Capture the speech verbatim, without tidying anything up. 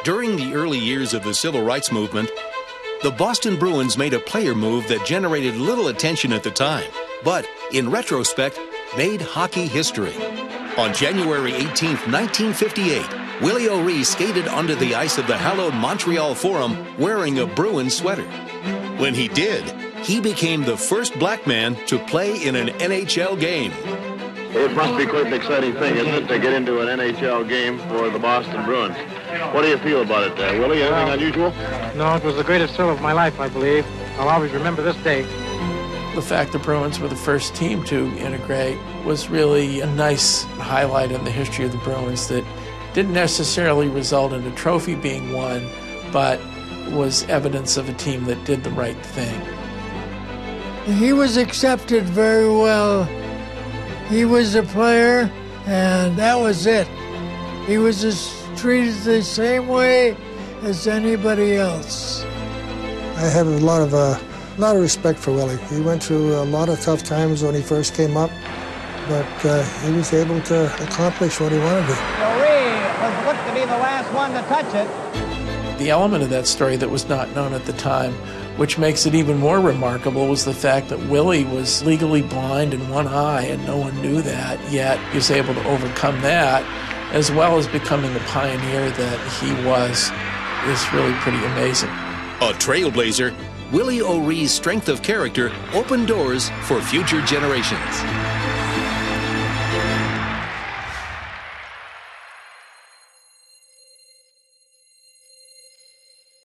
During the early years of the civil rights movement, the Boston Bruins made a player move that generated little attention at the time, but in retrospect, made hockey history. On January eighteenth, nineteen fifty-eight, Willie O'Ree skated onto the ice of the hallowed Montreal Forum wearing a Bruins sweater. When he did, he became the first black man to play in an N H L game. It must be quite an exciting thing, isn't it, to get into an N H L game for the Boston Bruins? What do you feel about it, uh, Willie? Anything well, unusual? No, it was the greatest thrill of my life, I believe. I'll always remember this day. The fact the Bruins were the first team to integrate was really a nice highlight in the history of the Bruins that didn't necessarily result in a trophy being won, but was evidence of a team that did the right thing. He was accepted very well. He was a player, and that was it. He was just treated the same way as anybody else. I have a lot of uh, lot of respect for Willie. He went through a lot of tough times when he first came up, but uh, he was able to accomplish what he wanted to. O'Ree was looked to be the last one to touch it. The element of that story that was not known at the time, which makes it even more remarkable, was the fact that Willie was legally blind in one eye and no one knew that, yet he was able to overcome that, as well as becoming the pioneer that he was, is really pretty amazing. A trailblazer, Willie O'Ree's strength of character opened doors for future generations.